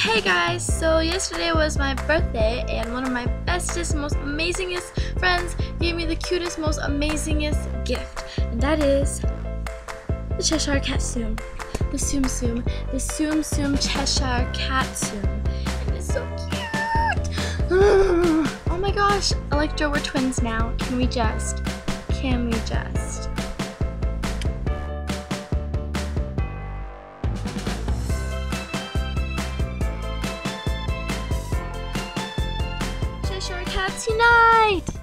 Hey guys, so yesterday was my birthday and one of my bestest, most amazingest friends gave me the cutest, most amazingest gift, and that is the Cheshire Cat Soom. The Soom Soom. The Soom Soom Cheshire Cat Soom. And it's so cute! Oh my gosh, Electra, we're twins now. Can we just? Cheshire Cats unite!